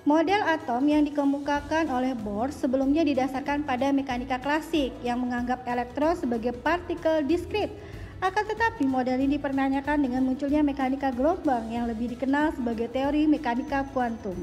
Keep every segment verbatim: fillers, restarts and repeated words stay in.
Model atom yang dikemukakan oleh Bohr sebelumnya didasarkan pada mekanika klasik yang menganggap elektron sebagai partikel diskrit. Akan tetapi model ini dipertanyakan dengan munculnya mekanika gelombang yang lebih dikenal sebagai teori mekanika kuantum.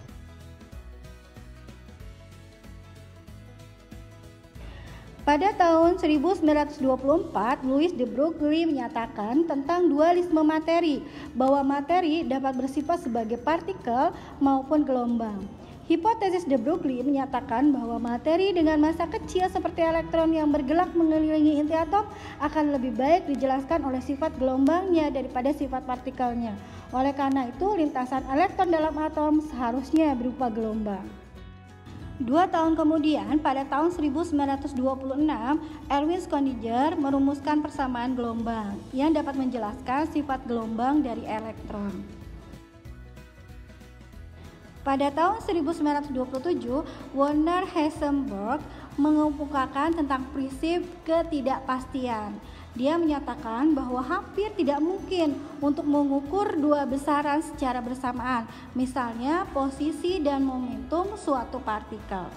Pada tahun seribu sembilan ratus dua puluh empat, Louis de Broglie menyatakan tentang dualisme materi, bahwa materi dapat bersifat sebagai partikel maupun gelombang. Hipotesis de Broglie menyatakan bahwa materi dengan massa kecil seperti elektron yang bergerak mengelilingi inti atom akan lebih baik dijelaskan oleh sifat gelombangnya daripada sifat partikelnya. Oleh karena itu, lintasan elektron dalam atom seharusnya berupa gelombang. Dua tahun kemudian, pada tahun seribu sembilan ratus dua puluh enam, Erwin Schrödinger merumuskan persamaan gelombang yang dapat menjelaskan sifat gelombang dari elektron. Pada tahun seribu sembilan ratus dua puluh tujuh, Werner Heisenberg mengemukakan tentang prinsip ketidakpastian. Dia menyatakan bahwa hampir tidak mungkin untuk mengukur dua besaran secara bersamaan, misalnya posisi dan momentum suatu partikel.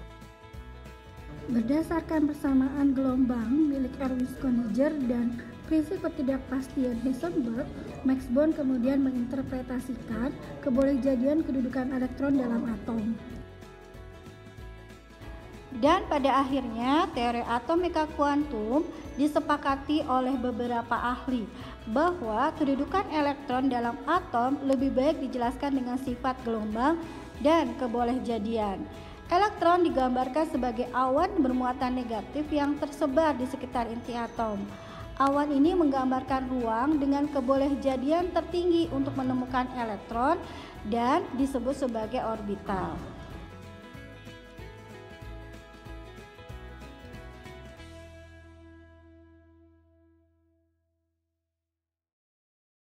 Berdasarkan persamaan gelombang milik Erwin Schrödinger dan prinsip ketidakpastian Heisenberg, Max Born kemudian menginterpretasikan kebolehjadian kedudukan elektron dalam atom. Dan pada akhirnya teori atomika kuantum disepakati oleh beberapa ahli bahwa kedudukan elektron dalam atom lebih baik dijelaskan dengan sifat gelombang dan kebolehjadian. Elektron digambarkan sebagai awan bermuatan negatif yang tersebar di sekitar inti atom. Awan ini menggambarkan ruang dengan kebolehjadian tertinggi untuk menemukan elektron dan disebut sebagai orbital.